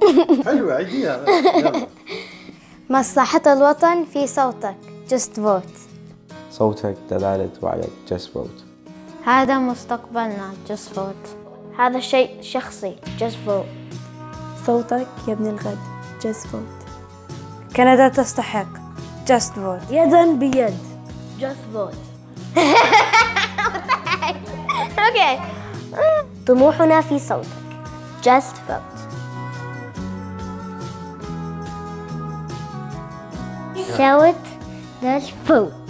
حلوة عيديها. يلا. مصلحة الوطن في صوتك. Just vote. صوتك دلالة وعيك. Just vote. هذا مستقبلنا. Just vote. هذا شيء شخصي. Just vote. صوتك يبني الغد. Just vote. كندا تستحق. Just vote. يداً بيد. Just vote. Okay. طموحنا في صوتك. Just vote. Shout. Just vote.